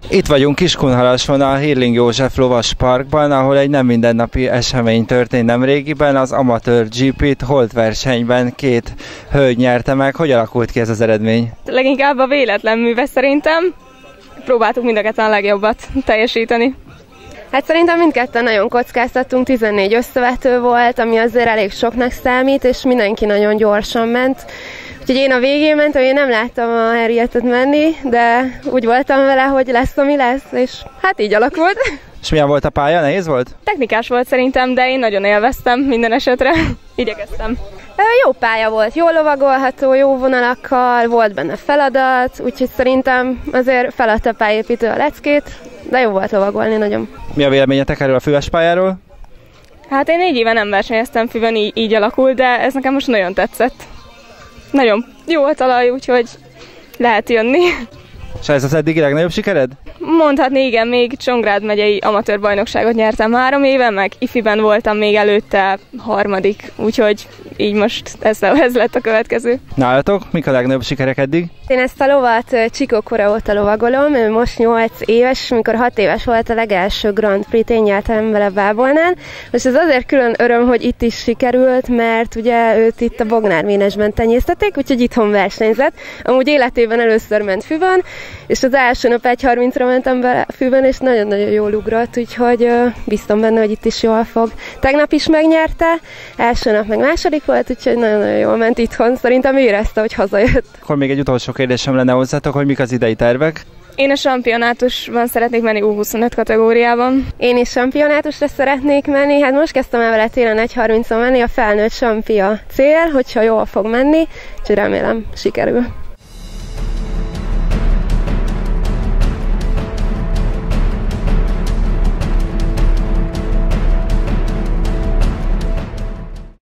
Itt vagyunk Kiskunhalason a Hirling József Lovas Parkban, ahol egy nem mindennapi esemény történt nemrégiben, az amatőr GP-t holt versenyben 2 hölgy nyerte meg. Hogy alakult ki ez az eredmény? Leginkább a véletlen műve szerintem. Próbáltuk mind a ketten a legjobbat teljesíteni. Hát szerintem mindketten nagyon kockáztattunk, 14 összevető volt, ami azért elég soknak számít, és mindenki nagyon gyorsan ment. Úgyhogy én a végén mentem, én nem láttam a Harrietet menni, de úgy voltam vele, hogy lesz, ami lesz, és hát így alakult. És milyen volt a pálya? Nehéz volt? Technikás volt szerintem, de én nagyon élveztem minden esetre. Igyekeztem. Jó pálya volt, jól lovagolható, jó vonalakkal, volt benne feladat, úgyhogy szerintem azért feladta a pályaépítő a leckét, de jó volt lovagolni nagyon. Mi a véleményetek erről a füves pályáról? Hát én 4 éve nem versenyeztem füven, így alakult, de ez nekem most nagyon tetszett. Nagyon jó a talaj, úgyhogy lehet jönni. És ez az eddigi legnagyobb sikered? Mondhatni igen, még Csongrád megyei amatőr bajnokságot nyertem 3 éve, meg ifiben voltam még előtte 3., úgyhogy így most ez lett a következő. Nálatok? Mik a legnagyobb sikerek eddig? Én ezt a lovat Csikókora óta lovagolom, ő most 8 éves, mikor 6 éves volt a legelső Grand Prix-t, én nyertem vele Bábolnán. Most ez azért külön öröm, hogy itt is sikerült, mert ugye őt itt a Bognár Ménesben tenyésztették, úgyhogy itthon versenyzett. Amúgy életében először ment füvön, és az első nap 1.30-ra mentem be füvön, és nagyon-nagyon jól ugrott, úgyhogy biztos benne, hogy itt is jól fog. Tegnap is megnyerte, első nap meg második volt, úgyhogy nagyon-nagyon jól ment itthon. Szerintem érezte, hogy hazajött. Akkor még egy utolsó kérdésem lenne hozzátok, hogy mik az idei tervek? Én a championátusban szeretnék menni U25 kategóriában. Én is championátusra szeretnék menni, hát most kezdtem el vele télen 1.30-on menni, a felnőtt champia cél, hogyha jól fog menni, úgyhogy remélem sikerül.